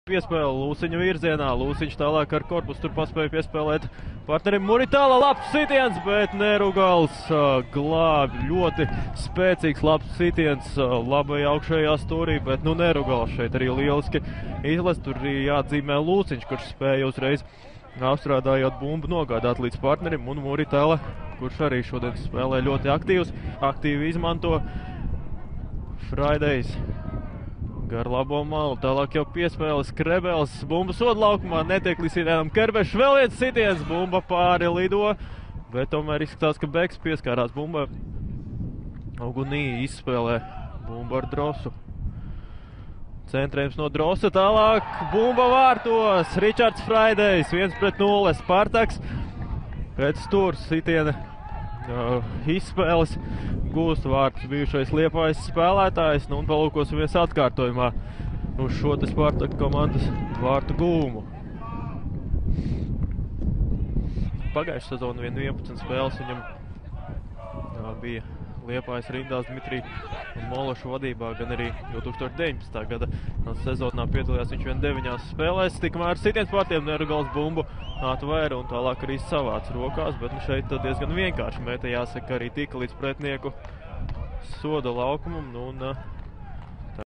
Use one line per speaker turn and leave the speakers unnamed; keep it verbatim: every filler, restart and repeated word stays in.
Piespēle Lūsiņa virzienā, Lūsiņš tālāk ar korpusu tur paspēja piespēlēt partnerim Muritāla, labs sitiens, bet Nerugals uh, glābi, ļoti spēcīgs labs sitiens uh, labai augšējā stūrī, bet nu Nerugals šeit arī lieliski izlest, tur arī jāatzīmē Lūsiņš, kurš spēja uzreiz apstrādājot bumbu nogādāt līdz partnerim, un Muritāla, kurš arī šodien spēlē ļoti aktīvs, aktīvi izmanto Fridays. Gar labo malu, tālāk jau piespēles Krebels, bumba sodlaukumā, netiek līdz sitienam Kerbešs, vēl viens sitiens, bumba pāri lido, bet tomēr izskatās, ka Beks pieskārās bumbai. Augunī izspēlē bumbu ar Drosu. Centrējums no Drosa, tālāk bumba vārtos, Ričards Fridays, viens pret nulle, Spartaks pēc stūrs sitiena uh, izspēles. Gūst vārtus bijušais Liepājas spēlētājs, nu un palūkosimies atkārtojumā uz šo te Spartaka komandas vārtu gūmu. Pagājušā sezona vien vienpadsmit spēles viņam jā, bija Liepājas rindās Dmitrija Mološa vadībā, gan arī divtūkstoš deviņpadsmitā gada sezonā piedalījās viņš vien deviņās spēlēs, tikmēr sitiens pārtiem Nerugals bumbu atvēra un tālāk arī savāc rokās, bet nu šeit diezgan vienkārši mēta, jāsaka, arī tika līdz pretnieku soda laukumam, nu un